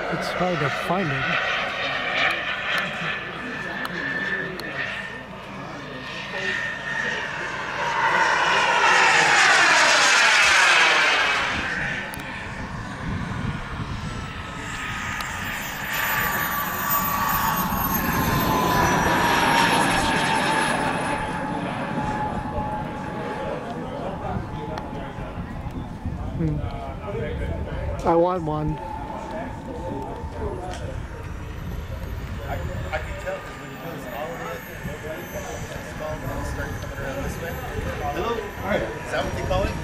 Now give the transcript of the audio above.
It's hard to find it. I want one. I can tell because when he goes all the way small and start coming around this way. Hello? Alright. Is that what they call it?